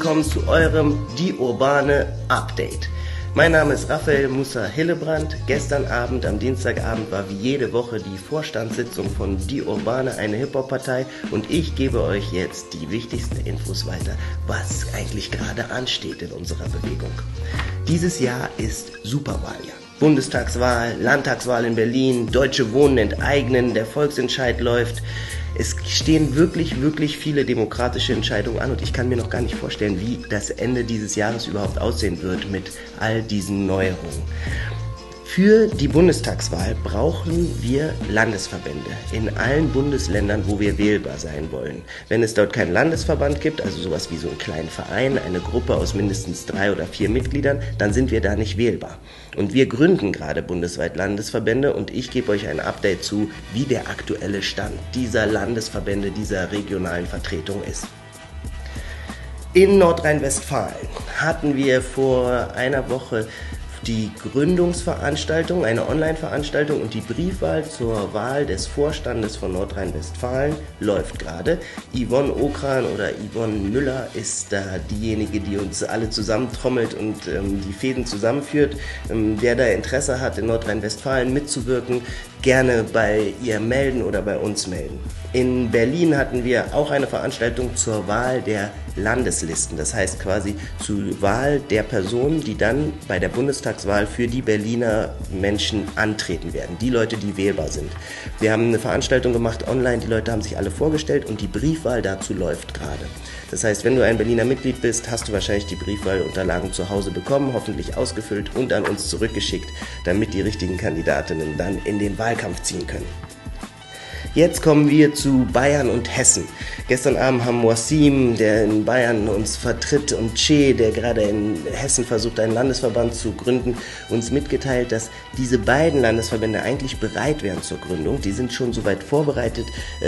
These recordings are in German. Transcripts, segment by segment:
willkommen zu eurem Die Urbane Update. Mein Name ist Raphael Musa Hillebrand. Gestern Abend, am Dienstagabend, war wie jede Woche die Vorstandssitzung von Die Urbane, eine Hip-Hop-Partei, und ich gebe euch jetzt die wichtigsten Infos weiter, was eigentlich gerade ansteht in unserer Bewegung. Dieses Jahr ist Superwahljahr. Bundestagswahl, Landtagswahl in Berlin, Deutsche Wohnen enteignen, der Volksentscheid läuft. Es stehen wirklich viele demokratische Entscheidungen an und ich kann mir noch gar nicht vorstellen, wie das Ende dieses Jahres überhaupt aussehen wird mit all diesen Neuerungen. Für die Bundestagswahl brauchen wir Landesverbände in allen Bundesländern, wo wir wählbar sein wollen. Wenn es dort keinen Landesverband gibt, also sowas wie so einen kleinen Verein, eine Gruppe aus mindestens 3 oder 4 Mitgliedern, dann sind wir da nicht wählbar. Und wir gründen gerade bundesweit Landesverbände und ich gebe euch ein Update zu, wie der aktuelle Stand dieser Landesverbände, dieser regionalen Vertretung ist. In Nordrhein-Westfalen hatten wir vor einer Woche die Gründungsveranstaltung, eine Online-Veranstaltung, und die Briefwahl zur Wahl des Vorstandes von Nordrhein-Westfalen läuft gerade. Yvonne Okran oder Yvonne Müller ist da diejenige, die uns alle zusammentrommelt und die Fäden zusammenführt. Wer da Interesse hat, in Nordrhein-Westfalen mitzuwirken, gerne bei ihr melden oder bei uns melden. In Berlin hatten wir auch eine Veranstaltung zur Wahl der Landeslisten, das heißt quasi zur Wahl der Personen, die dann bei der Bundestagswahl für die Berliner Menschen antreten werden, die Leute, die wählbar sind. Wir haben eine Veranstaltung gemacht online, die Leute haben sich alle vorgestellt und die Briefwahl dazu läuft gerade. Das heißt, wenn du ein Berliner Mitglied bist, hast du wahrscheinlich die Briefwahlunterlagen zu Hause bekommen, hoffentlich ausgefüllt und an uns zurückgeschickt, damit die richtigen Kandidatinnen dann in den Wahlkampf ziehen können. Jetzt kommen wir zu Bayern und Hessen. Gestern Abend haben Wassim, der in Bayern uns vertritt, und Che, der gerade in Hessen versucht, einen Landesverband zu gründen, uns mitgeteilt, dass diese beiden Landesverbände eigentlich bereit wären zur Gründung. Die sind schon soweit vorbereitet.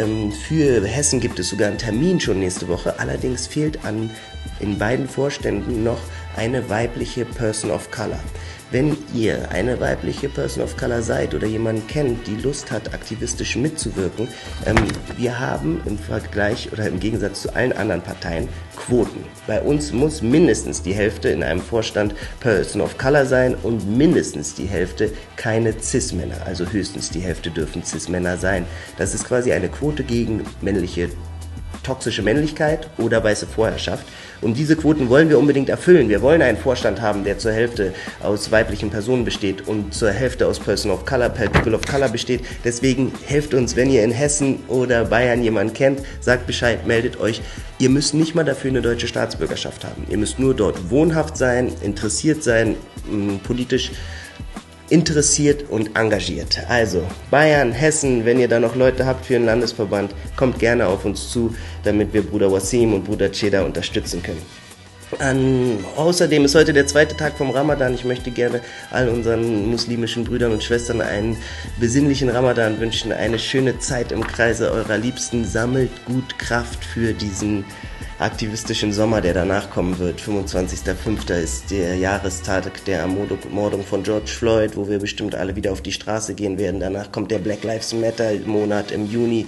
Für Hessen gibt es sogar einen Termin schon nächste Woche. Allerdings fehlt in beiden Vorständen noch eine weibliche Person of Color. Wenn ihr eine weibliche Person of Color seid oder jemanden kennt, die Lust hat, aktivistisch mitzuwirken, wir haben im Vergleich oder im Gegensatz zu allen anderen Parteien Quoten. Bei uns muss mindestens die Hälfte in einem Vorstand Person of Color sein und mindestens die Hälfte keine Cis-Männer, also höchstens die Hälfte dürfen Cis-Männer sein. Das ist quasi eine Quote gegen männliche toxische Männlichkeit oder weiße Vorherrschaft. Und diese Quoten wollen wir unbedingt erfüllen. Wir wollen einen Vorstand haben, der zur Hälfte aus weiblichen Personen besteht und zur Hälfte aus People of Color besteht. Deswegen helft uns, wenn ihr in Hessen oder Bayern jemanden kennt, sagt Bescheid, meldet euch. Ihr müsst nicht mal dafür eine deutsche Staatsbürgerschaft haben. Ihr müsst nur dort wohnhaft sein, interessiert sein, politisch interessiert und engagiert. Also Bayern, Hessen, wenn ihr da noch Leute habt für einen Landesverband, kommt gerne auf uns zu, damit wir Bruder Wassim und Bruder Che unterstützen können. Außerdem ist heute der zweite Tag vom Ramadan. Ich möchte gerne all unseren muslimischen Brüdern und Schwestern einen besinnlichen Ramadan wünschen, eine schöne Zeit im Kreise eurer Liebsten. Sammelt gut Kraft für diesen aktivistischen Sommer, der danach kommen wird. 25.05. ist der Jahrestag der Ermordung von George Floyd, wo wir bestimmt alle wieder auf die Straße gehen werden. Danach kommt der Black Lives Matter Monat im Juni.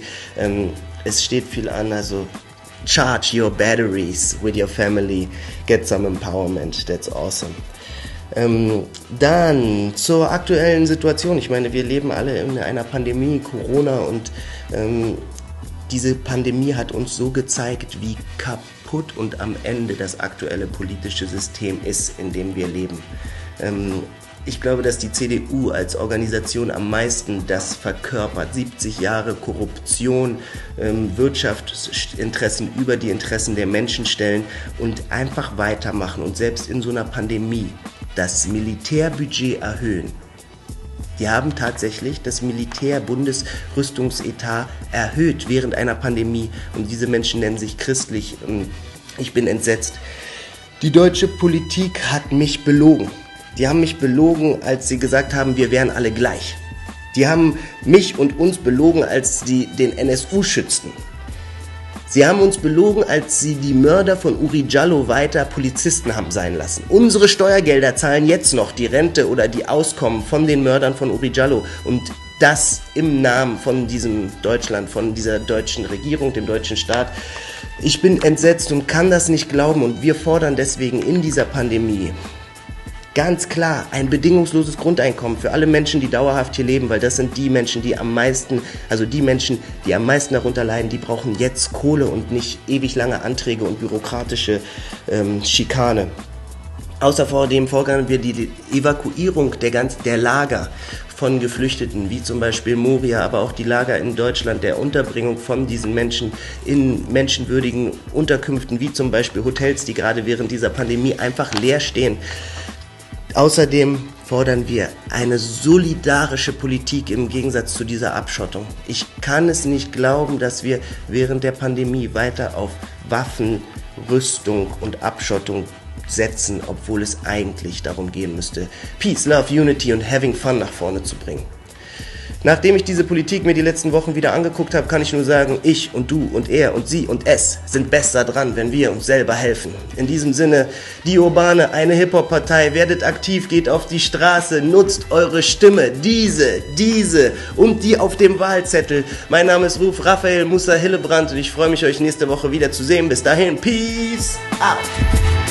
Es steht viel an, also charge your batteries with your family, get some empowerment, that's awesome. Dann zur aktuellen Situation. Ich meine, wir leben alle in einer Pandemie, Corona, und diese Pandemie hat uns so gezeigt, wie kaputt und am Ende das aktuelle politische System ist, in dem wir leben. Ich glaube, dass die CDU als Organisation am meisten das verkörpert. 70 Jahre Korruption, Wirtschaftsinteressen über die Interessen der Menschen stellen und einfach weitermachen und selbst in so einer Pandemie das Militärbudget erhöhen. Die haben tatsächlich das Militär-Bundesrüstungsetat erhöht während einer Pandemie und diese Menschen nennen sich christlich. Ich bin entsetzt. Die deutsche Politik hat mich belogen. Die haben mich belogen, als sie gesagt haben, wir wären alle gleich. Die haben mich und uns belogen, als sie den NSU schützten. Sie haben uns belogen, als sie die Mörder von Uri Jallo weiter Polizisten haben sein lassen. Unsere Steuergelder zahlen jetzt noch die Rente oder die Auskommen von den Mördern von Uri Jallo. Und das im Namen von diesem Deutschland, von dieser deutschen Regierung, dem deutschen Staat. Ich bin entsetzt und kann das nicht glauben und wir fordern deswegen in dieser Pandemie ganz klar ein bedingungsloses Grundeinkommen für alle Menschen, die dauerhaft hier leben, weil das sind die Menschen, die am meisten, die am meisten darunter leiden, die brauchen jetzt Kohle und nicht ewig lange Anträge und bürokratische Schikane. Außerdem fordern wir die Evakuierung der Lager von Geflüchteten, wie zum Beispiel Moria, aber auch die Lager in Deutschland, der Unterbringung von diesen Menschen in menschenwürdigen Unterkünften, wie zum Beispiel Hotels, die gerade während dieser Pandemie einfach leer stehen. Außerdem fordern wir eine solidarische Politik im Gegensatz zu dieser Abschottung. Ich kann es nicht glauben, dass wir während der Pandemie weiter auf Waffen, Rüstung und Abschottung setzen, obwohl es eigentlich darum gehen müsste, Peace, Love, Unity und Having Fun nach vorne zu bringen. Nachdem ich diese Politik mir die letzten Wochen wieder angeguckt habe, kann ich nur sagen, ich und du und er und sie und es sind besser dran, wenn wir uns selber helfen. In diesem Sinne, die Urbane, eine Hip-Hop-Partei, werdet aktiv, geht auf die Straße, nutzt eure Stimme, diese und die auf dem Wahlzettel. Mein Name ist Raphael Musa Hillebrand und ich freue mich, euch nächste Woche wieder zu sehen. Bis dahin, Peace out!